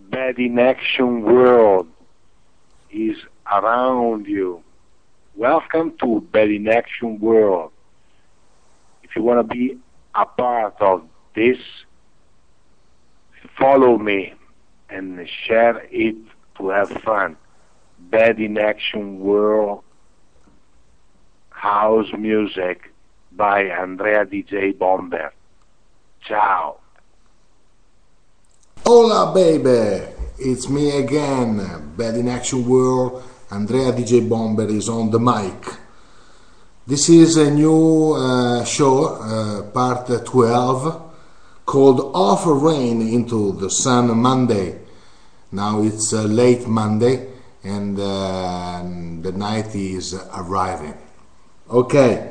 Bad in Action world is around you. Welcome to Bad in Action world. If you want to be a part of this, follow me and share it to have fun. Bad in Action world, house music by Andrea DJ Bomber. Ciao. Hola baby, it's me again, Bad in Action World, Andrea DJ Bomber is on the mic. This is a new show, part 12, called Off Rain into the Sun Monday. Now it's late Monday and the night is arriving. Okay.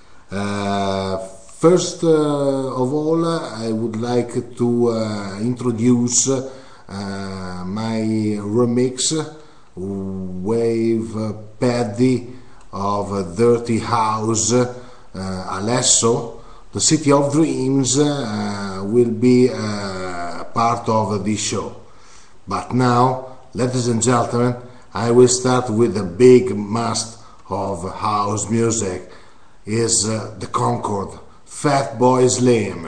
First of all, I would like to introduce my remix, Wave Paddy of Dirty House, Alesso. The City of Dreams will be part of this show. But now, ladies and gentlemen, I will start with the big must of house music, is the Concord. Fatboy Slim.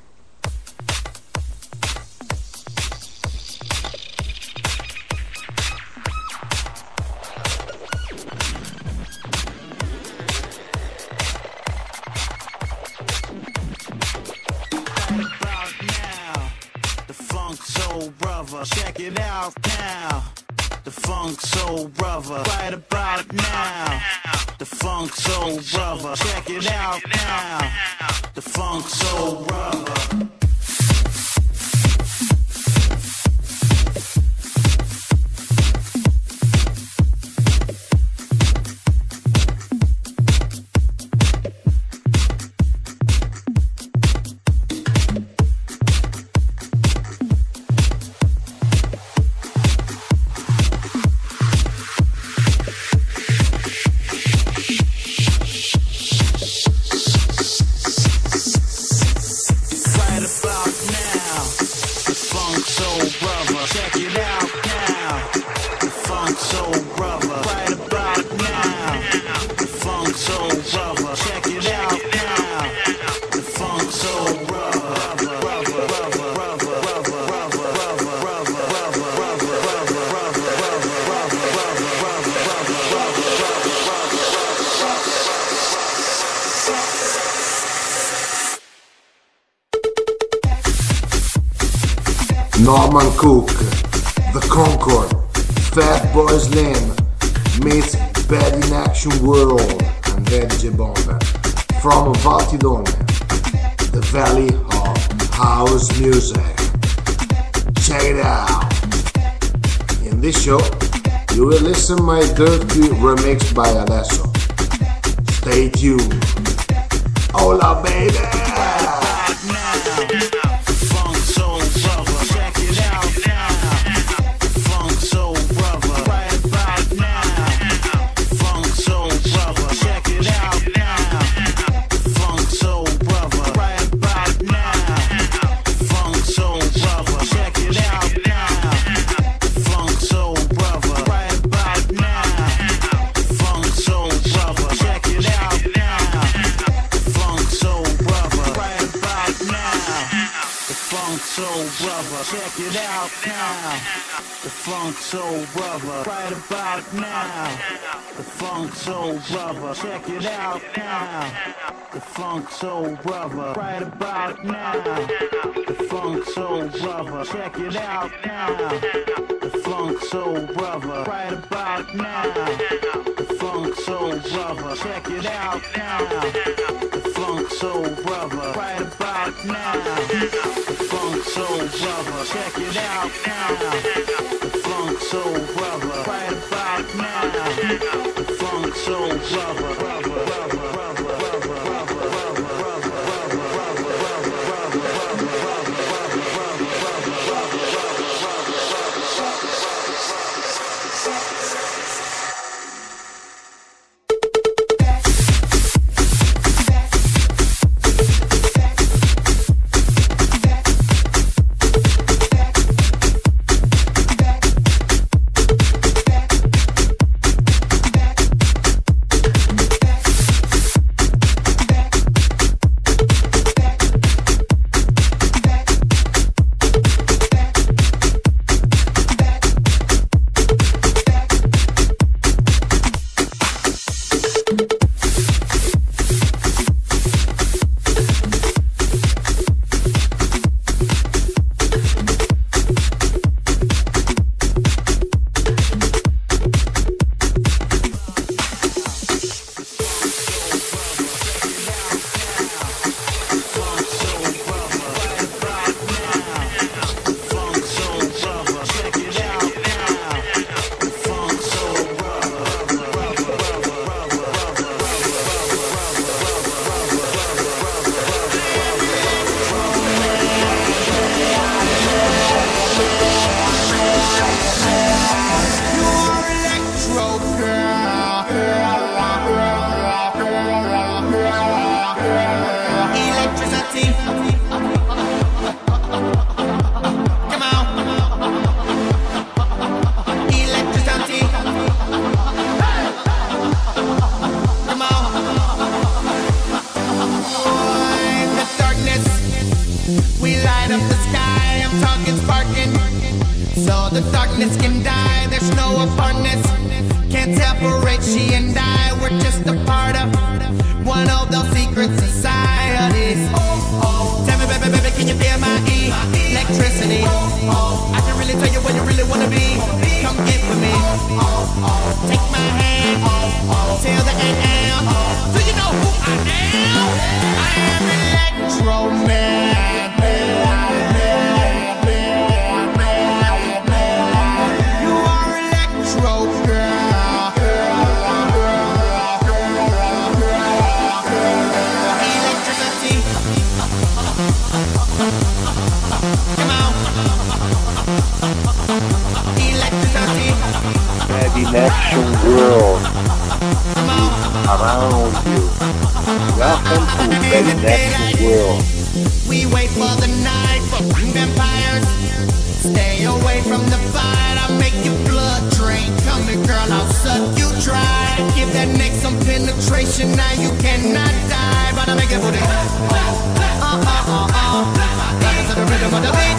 Check it out now. The Funk Soul Brother. Right about now. The Funk Soul Brother. Check it out now. The Funk Soul Brother. Norman Cook, The Concord, Fatboy Slim meets Bad in Action World, Andrea DJ Bomber. From Valtidone, the Valley of House Music. Check it out. In this show, you will listen my dirty remix by Alesso. Stay tuned. Hola baby! Check it out now. The Funk Soul Brother. Right about now. The Funk Soul Brother. Check it out now. The Funk Soul Brother. Right about now. The Funk Soul Brother. Check it out now. The Funk Soul Brother. Right about now. The Funk Soul Brother. Check it out now. The Funk Soul Brother. Right about now. The Funk Soul Brother. Check it out now. The Funk Soul Brother. Right about now. The Funk Soul Brother. sky, I'm talking sparking. So the darkness can die, there's no apartness. Can't separate she and I, we're just a part of one of those secret societies. Tell me baby, baby, can you feel my electricity? I can really tell you where you really wanna be. Come get with me. Take my hand till the AM. Do you know who I am? I am Electro Man. You are Electro Girl. Electricity. Come on. Electricity. Bad in Action World around you. Welcome to Bad in Action World. We wait for the night for vampires. Stay away from the fight. I'll make your blood drain. Come here, girl, I'll suck you dry. Give that neck some penetration. Now you cannot die. But I make it booty. Got it to the rhythm of the beat.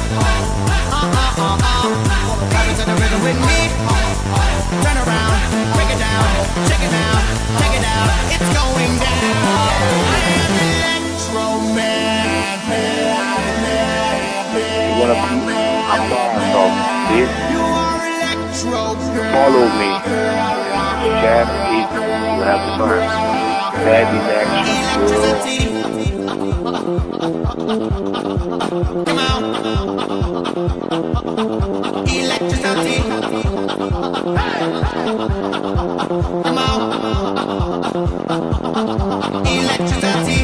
Got it to the rhythm with me. Turn around, break it down, check it out, take it out. It's going down. I am Electro Man. You wanna be a part of this? You are Electro Girl. Follow me. Share it. You have fun. Bad in Action World. Electricity. Come on. Electricity. Come on. Electricity.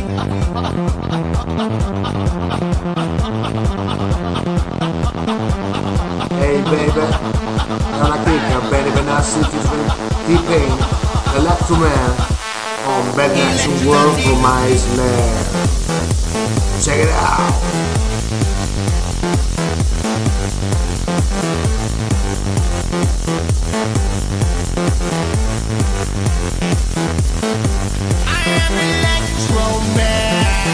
Hey baby, è una chicca, Benny Benassi featuring T-Pain, Electro Man on Bad in Action World for my Slayer. Check it out! I am Electro Man.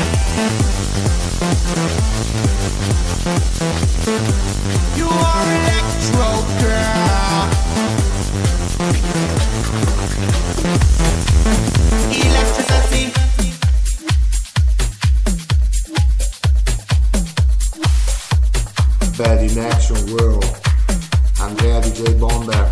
You are Electro Girl. Electricity. Bad in Action World, Andrea DJ Bomber.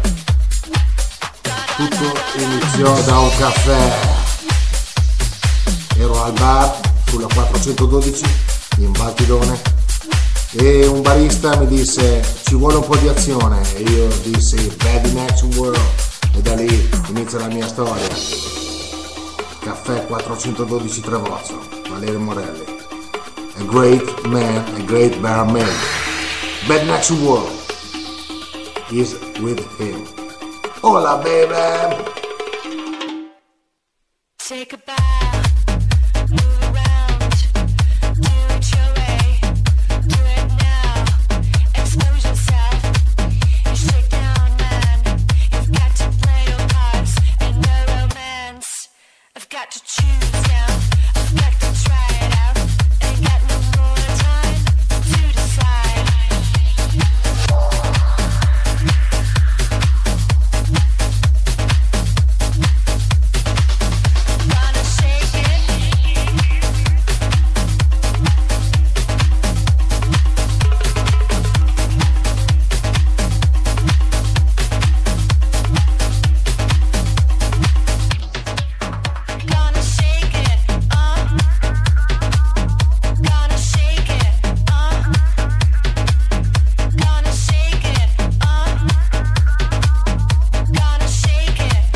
Tutto iniziò da un caffè. Ero al bar sulla 412 in Valtidone e un barista mi disse ci vuole un po' di azione e io dissi Bad in Action World e da lì inizia la mia storia. Caffè 412 Trevozzo, Valerio Morelli. A great man, a great barmaid. Bad in Action World is with him. Hola baby! Take a bow, move around, do it your way, do it now, expose yourself, you shake down man, you've got to play your cards and no romance, I've got to choose now, I've got to try it out, ain't got no more time to decide. Gonna shake it. Gonna shake it, Gonna shake it, Gonna shake it, Gonna shake it,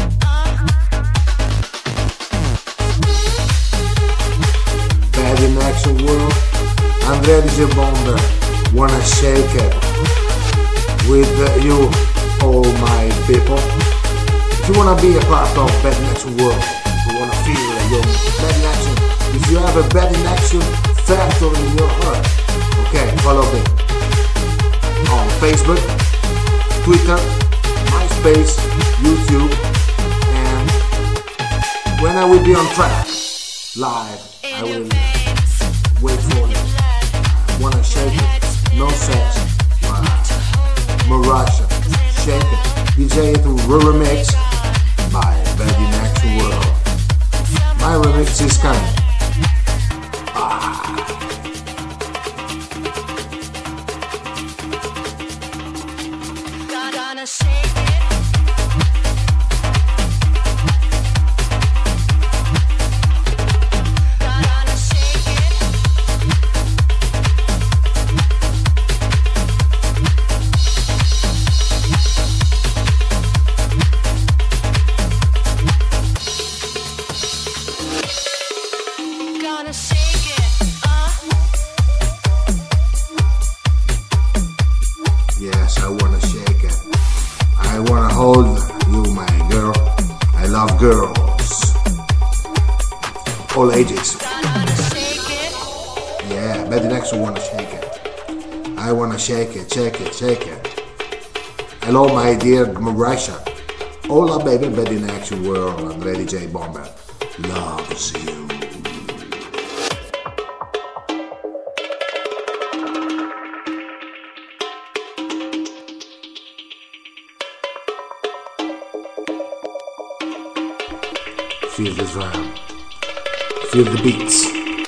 Bad in Action World, Andrea DJ Bomber, wanna shake it with you, all my people. If you wanna be a part of Bad in Action World, if you wanna feel your Bad in Action, if you have a Bad in Action factory in your heart, okay, follow me on Facebook, Twitter, MySpace, YouTube, and when I will be on track, live, I in your will veins, wait for you. blood, Wanna shake it. head remix by Bad in Action World. My remix is coming. Gonna shake it. Gonna shake it. Gonna shake it. Yes, I wanna shake it. I wanna hold you, my girl. I love girls. All ages. Gonna shake it. Yeah, Bad in Action wanna shake it. I wanna shake it, shake it, shake it. Hello, my dear Marisha. Hola, baby, Bad in Action World. Andrea DJ Bomber loves you. Feel the drum. Feel the beats.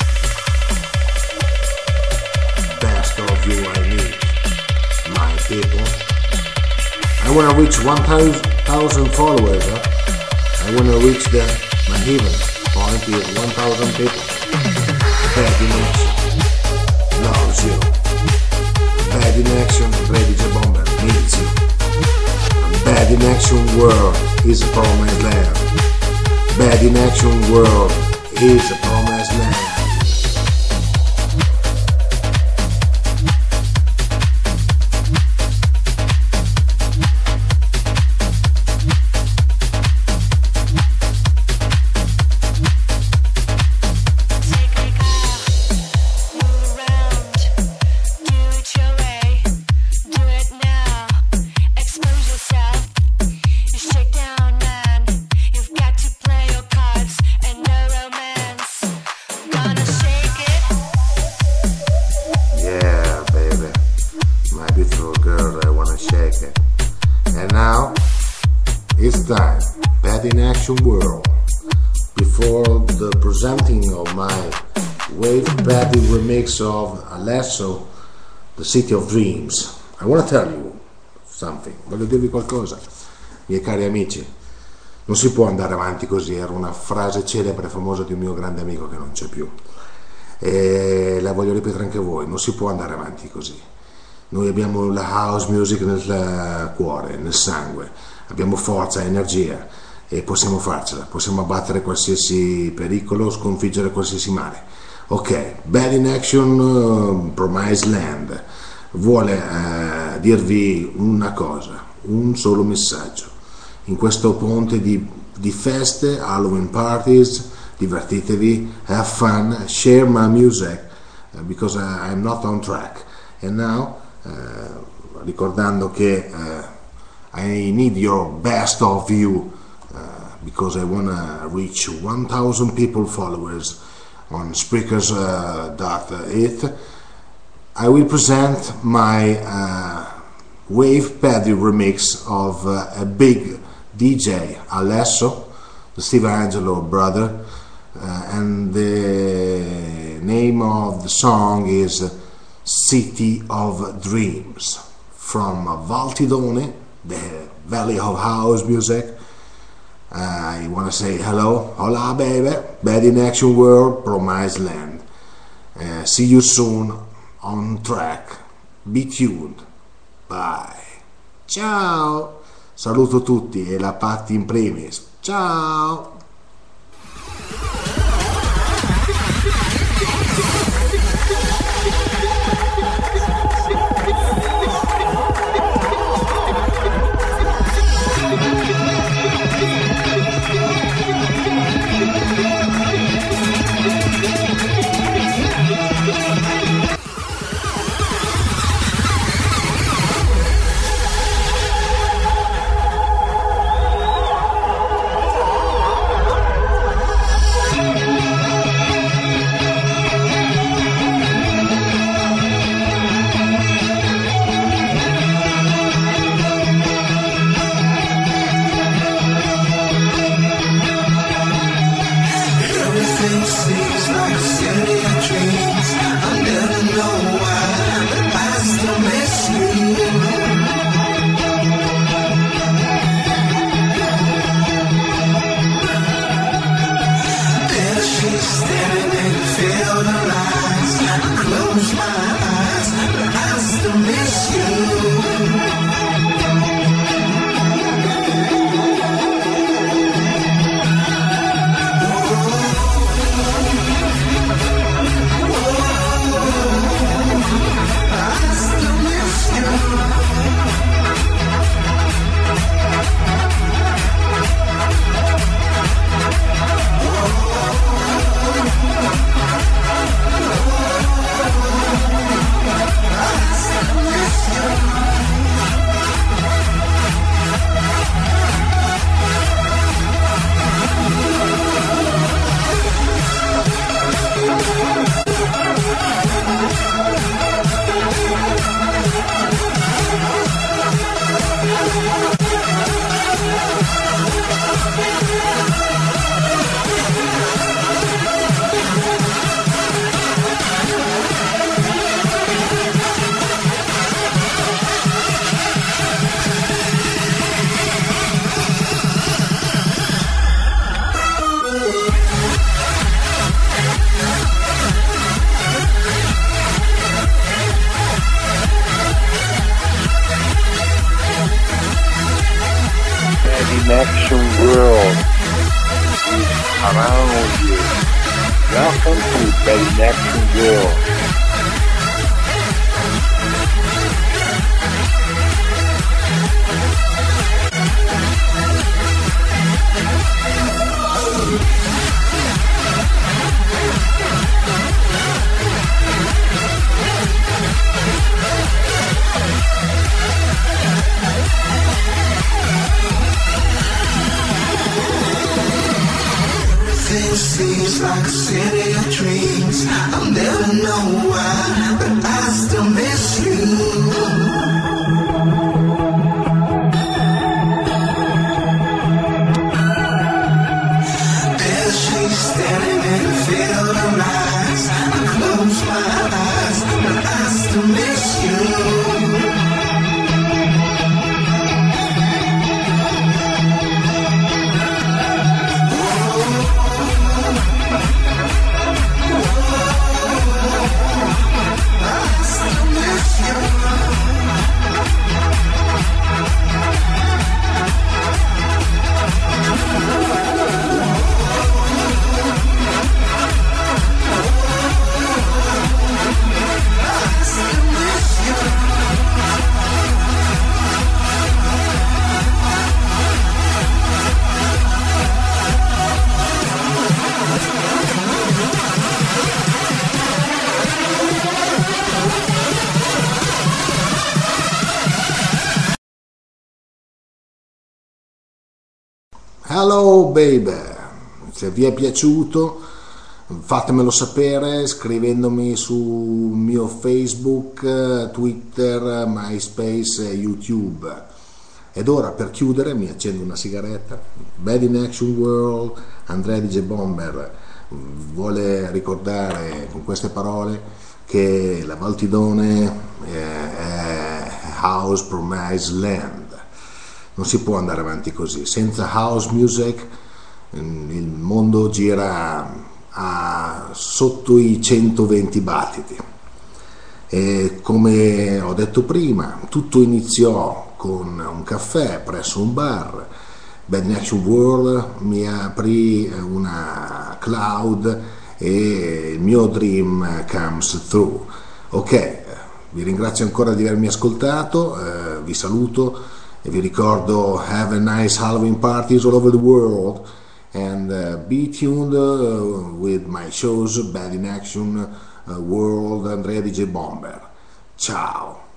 Best of you I need, my people. I wanna reach 1,000 followers. I wanna reach my heaven point is 1,000 people. Bad in Action loves you. Bad in Action, Ready to Bomber needs you. Bad in Action World is a promised land. Bad in Action World is a promised land. Move around, do it your way, do it now, expose yourself, you shake down man, you've got to play your cards and no romance, gonna shake it. Yeah, baby, my beautiful girl, I wanna shake it. And now, it's time, Bad in Action World. Before the presenting of my Wave Patty remix of Alesso, The City of Dreams, I wanna tell you something, voglio dirvi qualcosa, miei cari amici. Non si può andare avanti così, era una frase celebre e famosa di un mio grande amico che non c'è più. E la voglio ripetere anche a voi, non si può andare avanti così. Noi abbiamo la house music nel cuore, nel sangue, abbiamo forza, energia e possiamo farcela, possiamo abbattere qualsiasi pericolo, sconfiggere qualsiasi male. Ok, Bad in Action Promised Land vuole dirvi una cosa, un solo messaggio. In questo ponte di feste, Halloween parties, divertitevi, have fun, share my music because I'm not on track. And now, ricordando che I need your best of you because I want to reach 1,000 people followers on Spreakers.it, I will present my Wave Paddy remix of a big DJ, Alesso, the Steve Angelo brother, and the name of the song is City of Dreams, from Valtidone, the Valley of House Music. I want to say hello, hola baby, Bad in Action World, Promised Land. See you soon on track, be tuned, bye, ciao, saluto tutti e la Patti in primis, ciao. in Action World is around you. Welcome to Bad in Action World. Everything seems like a city of dreams. I'll never know why, but I still miss you. There she's standing in the field of lights. I close my eyes, but I still miss you. Hello baby, se vi è piaciuto fatemelo sapere scrivendomi sul mio Facebook, Twitter, MySpace e YouTube. Ed ora per chiudere mi accendo una sigaretta. Bad in Action World, Andrea DJ Bomber vuole ricordare con queste parole che la Valtidone è House Promised Land. Non si può andare avanti così, senza house music il mondo gira sotto i 120 battiti. E come ho detto prima, tutto iniziò con un caffè presso un bar. Bad in Action World mi aprì una cloud e il mio dream comes through. Ok, vi ringrazio ancora di avermi ascoltato, vi saluto e vi ricordo have a nice Halloween parties all over the world and be tuned with my shows Bad in Action World Andrea DJ Bomber. Ciao.